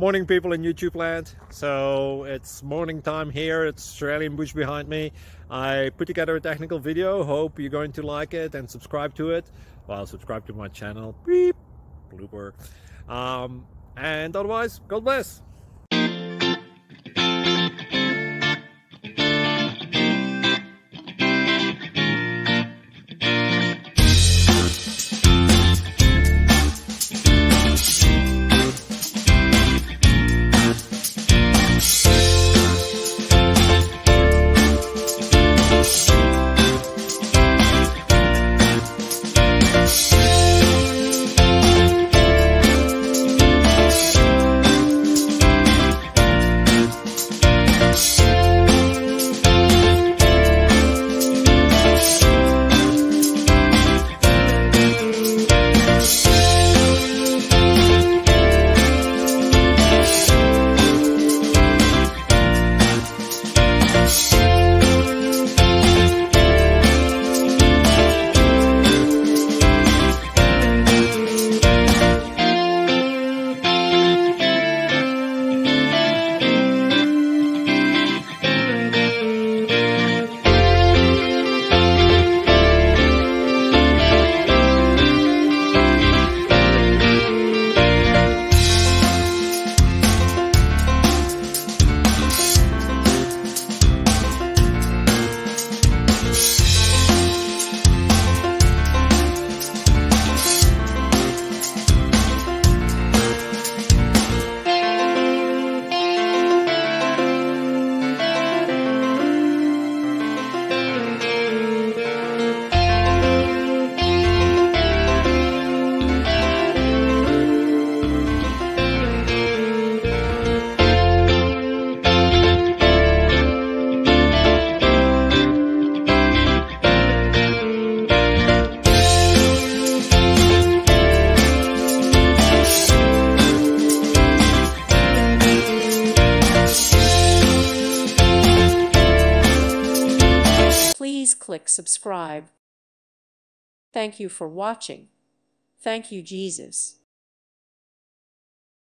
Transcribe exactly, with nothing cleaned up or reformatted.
Morning, people in YouTube land. So it's morning time here. It's Australian bush behind me. I put together a technical video. Hope you're going to like it and subscribe to it. Well, subscribe to my channel. Beep. Blooper. Um, and otherwise, God bless. Please click subscribe. Thank you for watching. Thank you, Jesus.